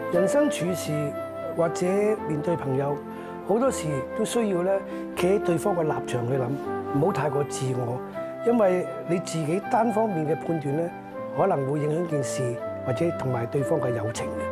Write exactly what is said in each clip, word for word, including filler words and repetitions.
人生處事或者面對朋友，好多時都需要咧企喺對方嘅立場去諗，唔好太過自我，因為你自己單方面嘅判斷咧，可能會影響件事或者同埋對方嘅友情嘅。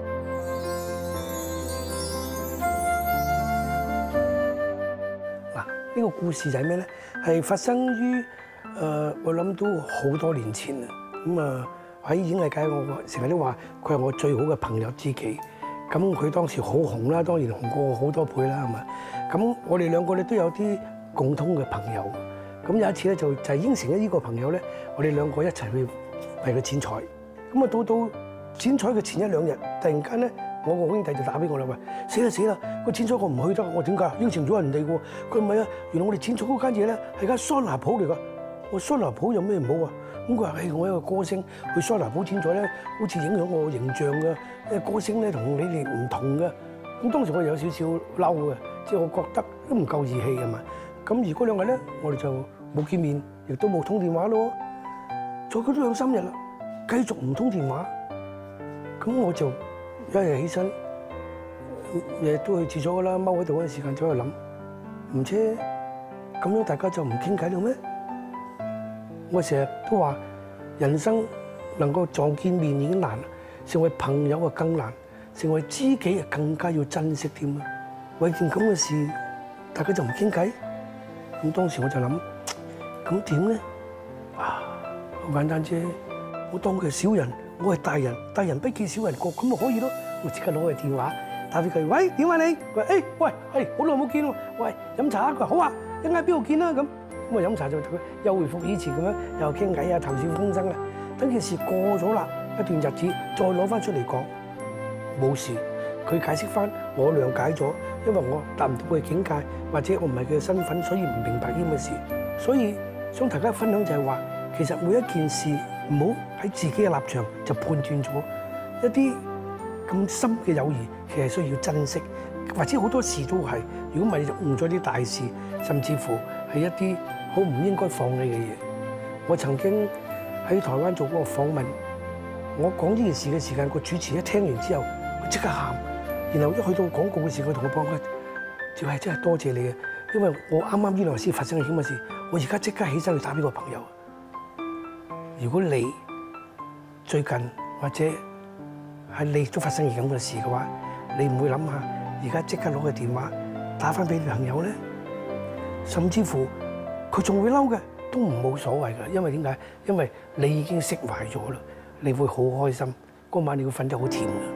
嗱，呢個故事就係咩咧？係發生於誒，我諗都好多年前啦。咁啊喺演藝界，我成日都話佢係我最好嘅朋友知己。咁佢當時好紅啦，當然紅過我好多倍啦，係咪？咁我哋兩個咧都有啲共通嘅朋友。咁有一次咧就就係應承咗呢個朋友咧，我哋兩個一齊去為佢剪彩。咁啊到到剪彩嘅前一兩日，突然間咧，我個兄弟就打俾我啦，話死啦死啦，個剪彩我唔去得，我點解？應承咗人哋喎。佢唔係啊，原來我哋剪彩嗰間嘢咧係間桑拿鋪嚟㗎。我桑拿鋪有咩唔好啊？咁佢話：誒，我一個歌星去桑拿鋪剪彩咧，好似影響我形象㗎。因為歌星咧同你哋唔同㗎。咁當時我有少少嬲嘅，即係我覺得都唔夠義氣係嘛。咁而嗰兩日咧，我哋就冇見面，亦都冇通電話咯。再過咗兩三日啦，繼續唔通電話。咁我就一日起身，日日都去廁所㗎啦，踎喺度嗰陣時間就喺度諗，唔知咁樣大家就唔傾偈啦咩？我成日都話，人生能夠撞見面已經難，成為朋友啊更難，成為知己啊更加要珍惜添啊！為件咁嘅事，大家就唔傾偈。咁當時我就諗，咁點咧？啊，好簡單啫，我當佢係小人，我係大人，大人不記小人過，咁咪可以咯。我即刻攞佢電話打俾佢，喂，點啊你？佢話誒，喂，係好耐冇見喎，喂，飲茶啊？佢話好啊，一陣間邊度見啦咁。咁啊飲茶就同佢又回復以前咁樣，又傾偈啊，談笑風生啊。等件事過咗啦，一段日子再攞翻出嚟講，冇事。佢解釋翻，我諒解咗，因為我達唔到佢嘅境界，或者我唔係佢嘅身份，所以唔明白呢咁嘅事。所以想大家分享就係話，其實每一件事唔好喺自己嘅立場就判斷咗一啲咁深嘅友誼，其實需要珍惜，或者好多事都係。如果唔係就誤咗啲大事，甚至乎係一啲好唔應該放棄嘅嘢。我曾經喺台灣做過個訪問，我講呢件事嘅時間，個主持一聽完之後，佢即刻喊，然後一去到廣告嘅時候，佢同我講：佢就係真係多謝你嘅，因為我啱啱呢兩日先發生嘅咁嘅事，我而家即刻起身去打俾個朋友。如果你最近或者係你都發生咁嘅事嘅話，你唔會諗下而家即刻攞個電話打翻俾你朋友咧？甚至乎佢仲會嬲嘅，都唔冇所謂㗎，因為點解？因為你已經釋懷咗啦，你會好開心，嗰晚你會瞓得好甜㗎。